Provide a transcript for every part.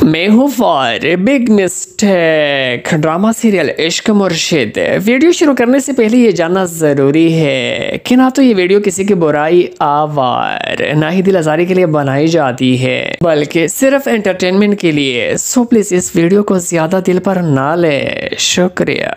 मैं हूँ for big mistake drama serial Ishq Murshid. Video शुरू करने से पहले ये जानना ज़रूरी है कि ना तो ये वीडियो किसी की बुराई आवार ना ही दिल आज़ारी के लिए बनाई जाती है, बल्कि सिर्फ एंटरटेनमेंट के लिए। सो प्लीज़ इस वीडियो को ज़्यादा दिल पर ना ले। शुक्रिया।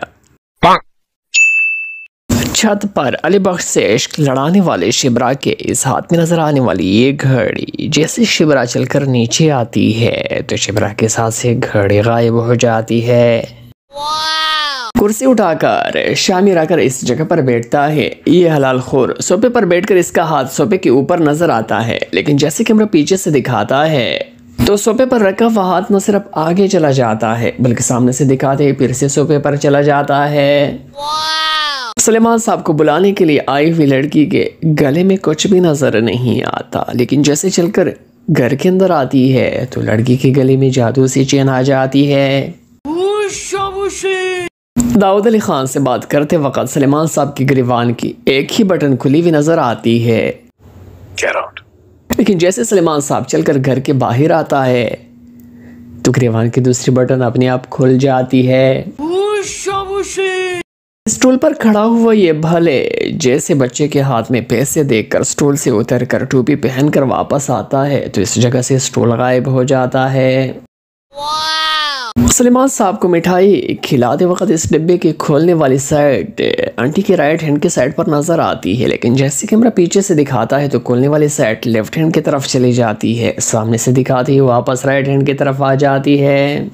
छत पर अली बख्श से इश्क लड़ाने वाले शिबरा के इस हाथ में नजर आने वाली ये घड़ी, जैसे शिबरा चलकर नीचे आती है तो शिबरा के साथ से घड़ी गायब हो जाती है। कुर्सी उठाकर शामिर आकर इस जगह पर बैठता है। ये हलाल खोर सोफे पर बैठकर इसका हाथ सोफे के ऊपर नजर आता है, लेकिन जैसे कैमरा पीछे से दिखाता है तो सोफे पर रखा हुआ हाथ न सिर्फ आगे चला जाता है बल्कि सामने से दिखाते फिर से सोफे पर चला जाता है। सलेमान साहब को बुलाने के लिए आई हुई लड़की के गले में कुछ भी नजर नहीं आता, लेकिन जैसे चलकर घर के अंदर आती है तो लड़की के गले में जादू सी चेन आ जाती है। दाऊद अली खान से बात करते वक्त सलेमान साहब की गिरवान की एक ही बटन खुली हुई नजर आती है, लेकिन जैसे सलेमान साहब चलकर घर के बाहर आता है तो गिरवान की दूसरी बटन अपने आप खुल जाती है। स्टूल पर खड़ा हुआ ये भले जैसे बच्चे के हाथ में पैसे देखकर स्टूल से उतरकर टोपी पहनकर वापस आता है तो इस जगह से स्टूल गायब हो जाता है। सलेमान साहब को मिठाई खिलाते वक्त इस डिब्बे की खोलने वाली साइड आंटी के राइट हैंड के साइड पर नजर आती है, लेकिन जैसे कैमरा पीछे से दिखाता है तो खोलने वाली साइड लेफ्ट हैंड की तरफ चली जाती है। सामने से दिखाती है वापस राइट हैंड की तरफ आ जाती है।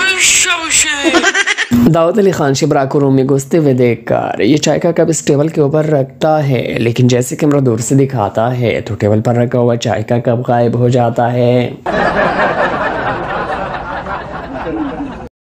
दाऊद अली खान शिबरा को रूम में घुसते हुए देखकर ये चाय का कप इस टेबल के ऊपर रखता है, लेकिन जैसे कैमरा दूर से दिखाता है तो टेबल पर रखा हुआ चाय का कप गायब हो जाता है।